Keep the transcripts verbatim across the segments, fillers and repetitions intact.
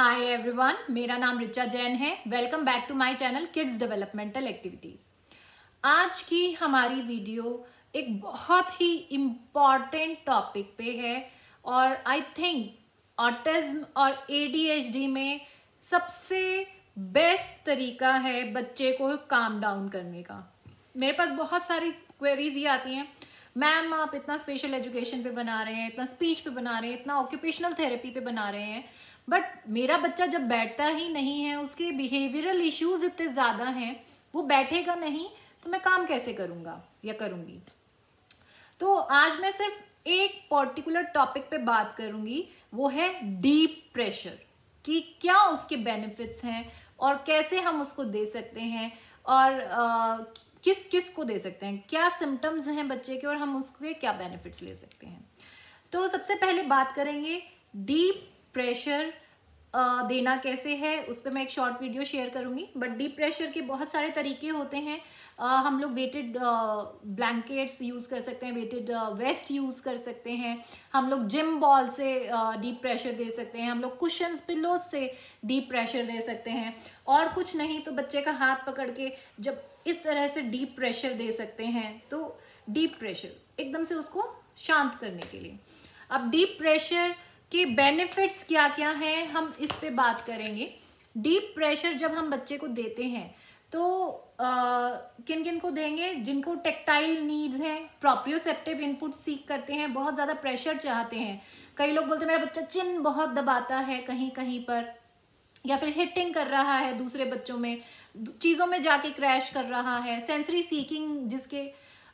Hi everyone, मेरा नाम रिचा जैन है। Welcome back to my channel kids developmental activities. आज की हमारी वीडियो एक बहुत ही इम्पॉर्टेंट टॉपिक पे है और आई थिंक ऑटिज्म और एडीएचडी में सबसे बेस्ट तरीका है बच्चे को काम डाउन करने का। मेरे पास बहुत सारी क्वेरीज ही आती हैं, मैम आप इतना स्पेशल एजुकेशन पे बना रहे हैं, इतना स्पीच पे बना रहे हैं, इतना ऑक्यूपेशनल थेरेपी पे बना रहे हैं, बट मेरा बच्चा जब बैठता ही नहीं है, उसके बिहेवियरल इश्यूज इतने ज़्यादा हैं, वो बैठेगा नहीं तो मैं काम कैसे करूँगा या करूँगी। तो आज मैं सिर्फ एक पर्टिकुलर टॉपिक पे बात करूँगी, वो है डीप प्रेशर, कि क्या उसके बेनिफिट्स हैं और कैसे हम उसको दे सकते हैं और आ, किस किस को दे सकते हैं, क्या सिम्टम्स हैं बच्चे के और हम उसके क्या बेनिफिट्स ले सकते हैं। तो सबसे पहले बात करेंगे डीप प्रेशर देना कैसे है, उस पर मैं एक शॉर्ट वीडियो शेयर करूंगी। बट डीप प्रेशर के बहुत सारे तरीके होते हैं। uh, हम लोग वेटेड ब्लैंकेट्स यूज़ कर सकते हैं, वेटेड वेस्ट यूज़ कर सकते हैं, हम लोग जिम बॉल से डीप uh, प्रेशर दे सकते हैं, हम लोग कुशन्स पिलोज से डीप प्रेशर दे सकते हैं, और कुछ नहीं तो बच्चे का हाथ पकड़ के जब इस तरह से डीप प्रेशर दे सकते हैं। तो डीप प्रेशर एकदम से उसको शांत करने के लिए। अब डीप प्रेशर के बेनिफिट्स क्या क्या हैं, हम इस पे बात करेंगे। डीप प्रेशर जब हम बच्चे को देते हैं तो किन किन को देंगे, जिनको टेक्टाइल नीड्स हैं, प्रॉप्रियोसेप्टिव इनपुट सीख करते हैं, बहुत ज़्यादा प्रेशर चाहते हैं। कई लोग बोलते हैं मेरा बच्चा चिन बहुत दबाता है कहीं कहीं पर, या फिर हिटिंग कर रहा है दूसरे बच्चों में, चीज़ों में जाके क्रैश कर रहा है, सेंसरी सीकिंग जिसके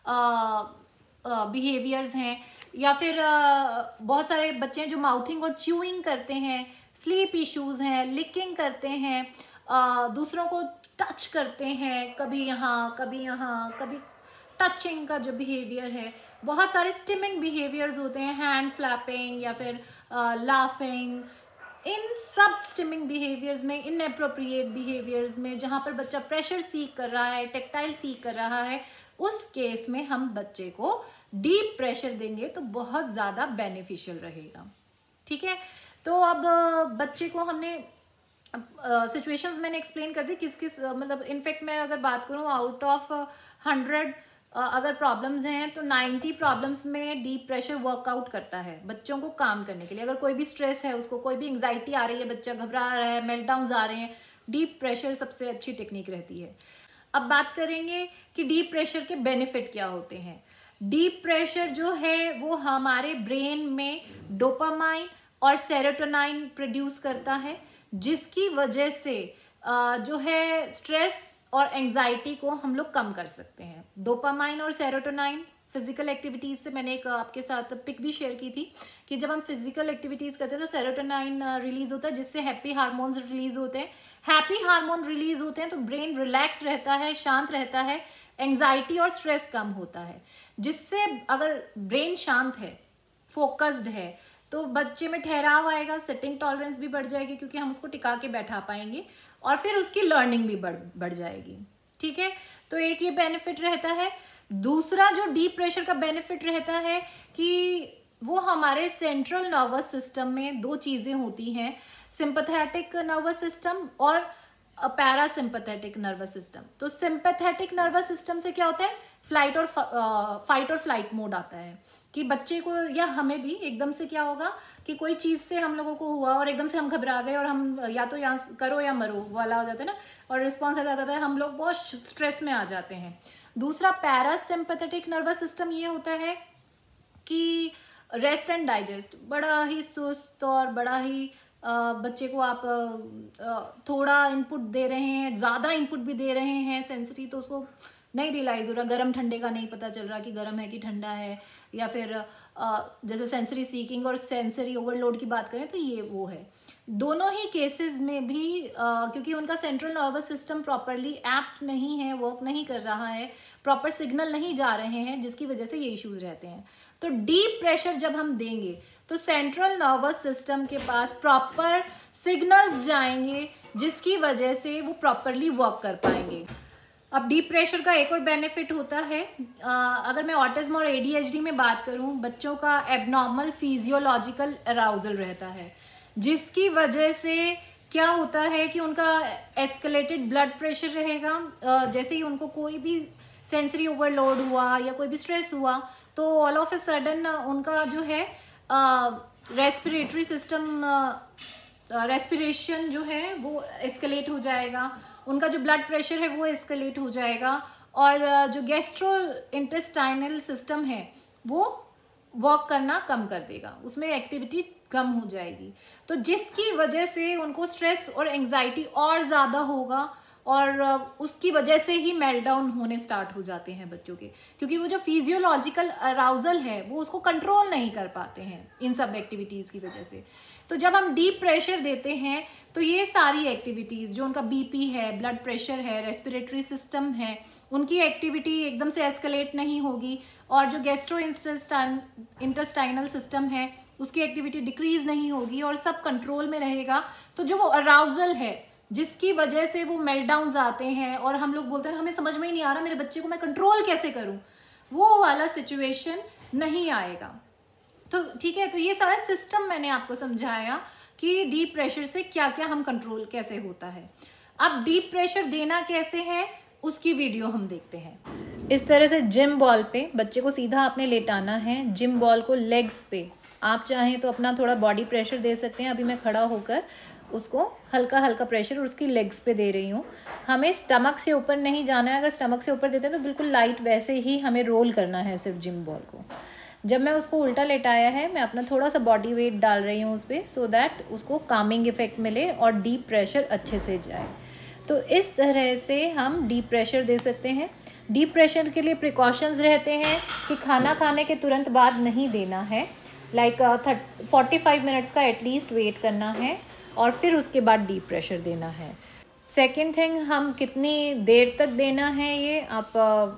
बिहेवियर्स हैं, या फिर आ, बहुत सारे बच्चे हैं जो माउथिंग और च्यूइंग करते हैं, स्लीप इश्यूज हैं, लिकिंग करते हैं, आ, दूसरों को टच करते हैं, कभी यहाँ कभी यहाँ, कभी टचिंग का जो बिहेवियर है, बहुत सारे स्टिमिंग बिहेवियर्स होते हैं, हैंड फ्लैपिंग या फिर लाफिंग। इन सब स्टिमिंग बिहेवियर्स में, इनएप्रोप्रिएट बिहेवियर्स में, जहाँ पर बच्चा प्रेशर सीक कर रहा है, टेक्टाइल सीक कर रहा है, उस केस में हम बच्चे को डीप प्रेशर देंगे तो बहुत ज़्यादा बेनिफिशियल रहेगा। ठीक है, तो अब बच्चे को हमने सिचुएशंस uh, मैंने एक्सप्लेन कर दी किस किस uh, मतलब इनफैक्ट मैं अगर बात करूँ आउट ऑफ हंड्रेड अगर प्रॉब्लम्स हैं तो नाइन्टी प्रॉब्लम्स में डीप प्रेशर वर्कआउट करता है बच्चों को काम करने के लिए। अगर कोई भी स्ट्रेस है, उसको कोई भी एंग्जाइटी आ रही है, बच्चा घबरा रहा है, मेल्टडाउन्स आ रहे हैं, डीप प्रेशर सबसे अच्छी टेक्निक रहती है। अब बात करेंगे कि डीप प्रेशर के बेनिफिट क्या होते हैं। डीप प्रेशर जो है वो हमारे ब्रेन में डोपामाइन और सेरोटोनिन प्रोड्यूस करता है, जिसकी वजह से जो है स्ट्रेस और एंजाइटी को हम लोग कम कर सकते हैं। डोपामाइन और सेरोटोनिन फिजिकल एक्टिविटीज से, मैंने एक आपके साथ पिक भी शेयर की थी कि जब हम फिजिकल एक्टिविटीज करते हैं तो सेरोटोनिन रिलीज होता है, जिससे हैप्पी हार्मोन्स रिलीज होते हैं। हैप्पी हार्मोन रिलीज होते हैं तो ब्रेन रिलैक्स रहता है, शांत रहता है, एंजाइटी और स्ट्रेस कम होता है, जिससे अगर ब्रेन शांत है, फोकस्ड है, तो बच्चे में ठहराव आएगा, सिटिंग टॉलरेंस भी बढ़ जाएगी क्योंकि हम उसको टिका के बैठा पाएंगे, और फिर उसकी लर्निंग भी बढ़ बढ़ जाएगी। ठीक है, तो एक ये बेनिफिट रहता है। दूसरा जो डीप प्रेशर का बेनिफिट रहता है कि वो हमारे सेंट्रल नर्वस सिस्टम में दो चीजें होती हैं, सिंपैथेटिक नर्वस सिस्टम और पैरासिम्पैथेटिक नर्वस सिस्टम। तो सिंपैथेटिक नर्वस सिस्टम से क्या होता है, फ्लाइट और फाइट और फ्लाइट मोड आता है, कि बच्चे को या हमें भी एकदम से क्या होगा कि कोई चीज से हम लोगों को हुआ और एकदम से हम घबरा गए और हम या तो यहाँ करो या मरो वाला हो जाता है ना, और रिस्पॉन्स आ जाता है, हम लोग बहुत स्ट्रेस में आ जाते हैं। दूसरा पैरासिम्पैथेटिक नर्वस सिस्टम ये होता है कि रेस्ट एंड डाइजेस्ट, बड़ा ही सुस्त और बड़ा ही आ, बच्चे को आप आ, थोड़ा इनपुट दे रहे हैं, ज़्यादा इनपुट भी दे रहे हैं सेंसरी, तो उसको नहीं रियलाइज हो रहा, गर्म ठंडे का नहीं पता चल रहा कि गर्म है कि ठंडा है, या फिर आ, जैसे सेंसरी सीकिंग और सेंसरी ओवरलोड की बात करें तो ये वो है। दोनों ही केसेस में भी आ, क्योंकि उनका central nervous system properly act नहीं है, वर्क नहीं कर रहा है, प्रॉपर सिग्नल नहीं जा रहे हैं, जिसकी वजह से ये इश्यूज रहते हैं। तो डीप प्रेशर जब हम देंगे तो सेंट्रल नर्वस सिस्टम के पास प्रॉपर सिग्नल्स जाएंगे, जिसकी वजह से वो प्रॉपरली वर्क कर पाएंगे। अब डीप प्रेशर का एक और बेनिफिट होता है, आ, अगर मैं ऑटिज्म और एडीएचडी में बात करूं, बच्चों का एबनॉर्मल फिजियोलॉजिकल अराउजल रहता है, जिसकी वजह से क्या होता है कि उनका एस्केलेटेड ब्लड प्रेशर रहेगा। जैसे ही उनको कोई भी सेंसरी ओवरलोड हुआ या कोई भी स्ट्रेस हुआ तो ऑल ऑफ ए सडन उनका जो है रेस्पिरेटरी सिस्टम, रेस्पिरेशन जो है वो एस्केलेट हो जाएगा, उनका जो ब्लड प्रेशर है वो एस्केलेट हो जाएगा, और जो गैस्ट्रो इंटेस्टाइनल सिस्टम है वो वर्क करना कम कर देगा, उसमें एक्टिविटी कम हो जाएगी। तो जिसकी वजह से उनको स्ट्रेस और एंजाइटी और ज़्यादा होगा, और उसकी वजह से ही मेल्टडाउन होने स्टार्ट हो जाते हैं बच्चों के, क्योंकि वो जो फिजियोलॉजिकल अराउजल है वो उसको कंट्रोल नहीं कर पाते हैं इन सब एक्टिविटीज़ की वजह से। तो जब हम डीप प्रेशर देते हैं तो ये सारी एक्टिविटीज़, जो उनका बीपी है, ब्लड प्रेशर है, रेस्पिरेटरी सिस्टम है, उनकी एक्टिविटी एकदम से एस्केलेट नहीं होगी, और जो गैस्ट्रो इंटेस्टाइनल सिस्टम है उसकी एक्टिविटी डिक्रीज नहीं होगी, और सब कंट्रोल में रहेगा। तो जो वो अराउजल है जिसकी वजह से वो मेल्टडाउन्स आते हैं और हम लोग बोलते हैं हमें समझ में ही नहीं आ रहा मेरे बच्चे को मैं कंट्रोल कैसे करूं, वो वाला सिचुएशन नहीं आएगा। तो ठीक है, तो ये सारा सिस्टम मैंने आपको समझाया कि डीप प्रेशर से क्या क्या हम कंट्रोल कैसे होता है। अब डीप प्रेशर देना कैसे है उसकी वीडियो हम देखते हैं। इस तरह से जिम बॉल पे बच्चे को सीधा आपने लेटाना है, जिम बॉल को लेग्स पे, आप चाहें तो अपना थोड़ा बॉडी प्रेशर दे सकते हैं। अभी मैं खड़ा होकर उसको हल्का हल्का प्रेशर उसकी लेग्स पे दे रही हूँ। हमें स्टमक से ऊपर नहीं जाना है, अगर स्टमक से ऊपर देते हैं तो बिल्कुल लाइट वैसे ही हमें रोल करना है सिर्फ जिम बॉल को। जब मैं उसको उल्टा लेटाया है मैं अपना थोड़ा सा बॉडी वेट डाल रही हूँ उस पर, सो दैट उसको कामिंग इफेक्ट मिले और डीप प्रेशर अच्छे से जाए। तो इस तरह से हम डीप प्रेशर दे सकते हैं। डीप प्रेशर के लिए प्रिकॉशंस रहते हैं कि खाना खाने के तुरंत बाद नहीं देना है, like thirty forty five minutes का एटलीस्ट वेट करना है और फिर उसके बाद डीप प्रेशर देना है। सेकेंड थिंग, हम कितनी देर तक देना है ये आप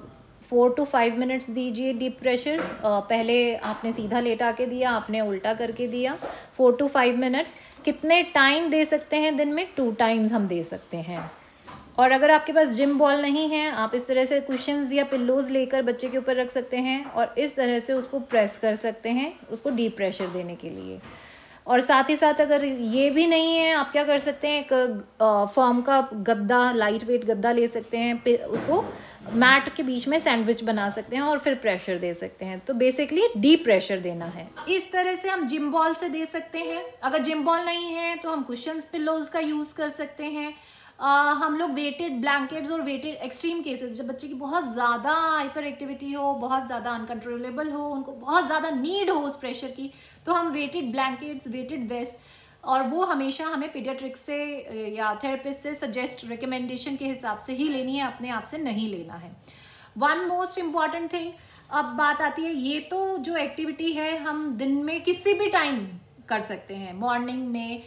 फोर टू फाइव मिनट्स दीजिए डीप प्रेशर। पहले आपने सीधा लेटा के दिया, आपने उल्टा करके दिया, फोर टू फाइव मिनट्स। कितने टाइम दे सकते हैं दिन में? टू टाइम्स हम दे सकते हैं। और अगर आपके पास जिम बॉल नहीं है, आप इस तरह से कुशन्स या पिल्लोज लेकर बच्चे के ऊपर रख सकते हैं और इस तरह से उसको प्रेस कर सकते हैं उसको डीप प्रेशर देने के लिए। और साथ ही साथ अगर ये भी नहीं है, आप क्या कर सकते हैं, एक फॉर्म का गद्दा, लाइट वेट गद्दा ले सकते हैं, उसको मैट के बीच में सैंडविच बना सकते हैं और फिर प्रेशर दे सकते हैं। तो बेसिकली डीप प्रेशर देना है। इस तरह से हम जिम बॉल से दे सकते हैं। अगर जिम बॉल नहीं है तो हम कुशन्स पिल्लोज का यूज़ कर सकते हैं। Uh, हम लोग वेटेड ब्लैंकेट्स और वेटेड एक्सट्रीम केसेस, जब बच्चे की बहुत ज़्यादा हाइपर एक्टिविटी हो, बहुत ज़्यादा अनकंट्रोलेबल हो, उनको बहुत ज़्यादा नीड हो उस प्रेशर की, तो हम वेटेड ब्लैंकेट्स, वेटेड वेस्ट, और वो हमेशा हमें पीडियाट्रिक्स से या थेरेपिस्ट से सजेस्ट रिकमेंडेशन के हिसाब से ही लेनी है, अपने आप से नहीं लेना है। वन मोस्ट इम्पॉर्टेंट थिंग, अब बात आती है, ये तो जो एक्टिविटी है हम दिन में किसी भी टाइम कर सकते हैं, मॉर्निंग में,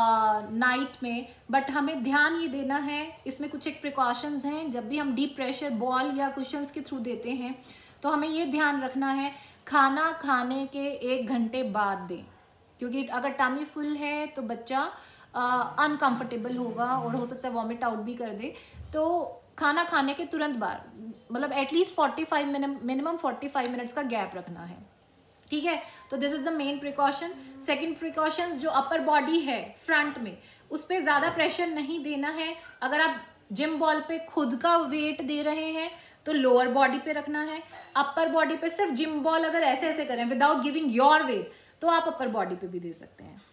नाइट uh, में, बट हमें ध्यान ये देना है, इसमें कुछ एक प्रिकॉशंस हैं। जब भी हम डीप प्रेशर बॉल या कुशन्स के थ्रू देते हैं तो हमें ये ध्यान रखना है खाना खाने के एक घंटे बाद दें, क्योंकि अगर टमी फुल है तो बच्चा अनकंफर्टेबल uh, होगा और हो सकता है वॉमिट आउट भी कर दे। तो खाना खाने के तुरंत बाद, मतलब at least forty five minimum forty five minutes का गैप रखना है, ठीक है। तो this is the main precaution. Second precautions, जो अपर बॉडी है फ्रंट में, उस पर ज़्यादा प्रेशर नहीं देना है। अगर आप जिम बॉल पे खुद का वेट दे रहे हैं तो लोअर बॉडी पे रखना है। अपर बॉडी पे सिर्फ जिम बॉल अगर ऐसे ऐसे करें विदाउट गिविंग योर वेट तो आप अपर बॉडी पे भी दे सकते हैं।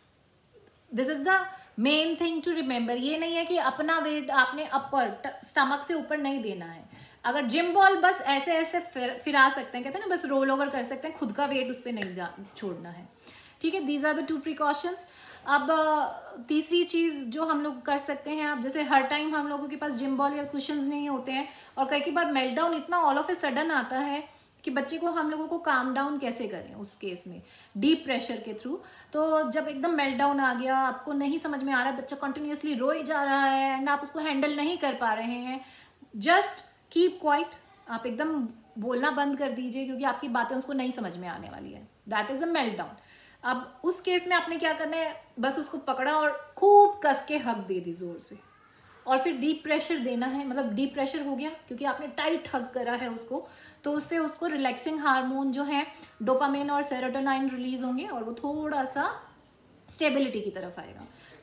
This is the main thing to remember. ये नहीं है कि अपना वेट आपने अपर स्टमक से ऊपर नहीं देना है। अगर जिम बॉल बस ऐसे ऐसे फिर, फिरा सकते हैं, कहते हैं ना, बस रोल ओवर कर सकते हैं, खुद का वेट उस पर नहीं जा छोड़ना है, ठीक है। These are the two precautions. अब तीसरी चीज़ जो हम लोग कर सकते हैं, अब जैसे हर टाइम हम लोगों के पास जिम बॉल या कुशन्स नहीं होते हैं और कई कई बार मेल्टडाउन इतना ऑल ऑफ ए सडन आता है कि बच्चे को हम लोगों को काम डाउन कैसे करें उस केस में डीप प्रेशर के थ्रू। तो जब एकदम मेल्टडाउन आ गया, आपको नहीं समझ में आ रहा है, बच्चा कंटिन्यूसली रोए जा रहा है एंड आप उसको हैंडल नहीं कर पा रहे हैं, जस्ट कीप क्वाइट। आप एकदम बोलना बंद कर दीजिए क्योंकि आपकी बातें उसको नहीं समझ में आने वाली है। That is a meltdown. अब उस केस में आपने क्या करना है, बस उसको पकड़ा और खूब कस के हक दे दी जोर से, और फिर डीप प्रेशर देना है। मतलब डीप प्रेशर हो गया क्योंकि आपने टाइट हक करा है उसको, तो उससे उसको रिलैक्सिंग हार्मोन जो है डोपामिन और सेरोटोनिन रिलीज होंगे और वो थोड़ा सा स्टेबिलिटी की तरफ आएगा।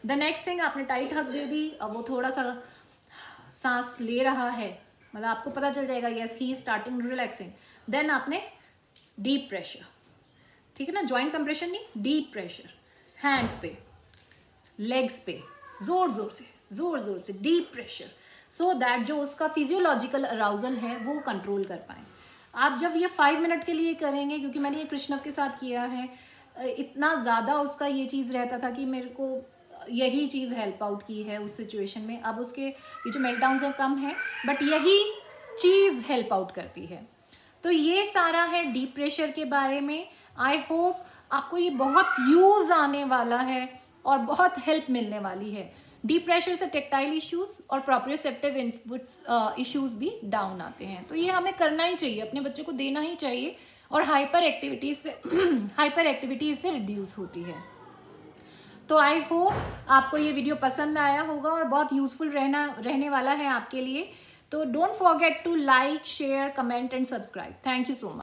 द नेक्स्ट थिंग, आपने टाइट हक दे दी, अब वो थोड़ा सा सांस ले रहा है, मतलब आपको पता चल जाएगा yes he is starting relaxing. Then आपने डीप प्रेशर, ठीक है ना, जॉइंट कंप्रेशन नहीं, डीप प्रेशर, हैंड्स पे, लेग्स पे, जोर जोर से जोर जोर से डीप प्रेशर, सो दैट जो उसका फिजियोलॉजिकल अराउजल है वो कंट्रोल कर पाए। आप जब ये फाइव मिनट के लिए करेंगे, क्योंकि मैंने ये कृष्णव के साथ किया है, इतना ज़्यादा उसका ये चीज़ रहता था कि मेरे को यही चीज़ हेल्प आउट की है उस सिचुएशन में। अब उसके ये जो मेल्टडाउन्स हैं कम है, बट यही चीज़ हेल्प आउट करती है। तो ये सारा है डीप प्रेशर के बारे में। आई होप आपको ये बहुत यूज़ आने वाला है और बहुत हेल्प मिलने वाली है। डीप प्रेशर से टेक्टाइल इश्यूज और प्रोप्रियोसेप्टिव इनपुट्स इश्यूज भी डाउन आते हैं। तो ये हमें करना ही चाहिए, अपने बच्चे को देना ही चाहिए, और हाइपर एक्टिविटीज से हाइपर एक्टिविटी इससे रिड्यूस होती है। तो आई होप आपको ये वीडियो पसंद आया होगा और बहुत यूजफुल रहना रहने वाला है आपके लिए। तो don't forget to like, share, comment and subscribe. Thank you so much.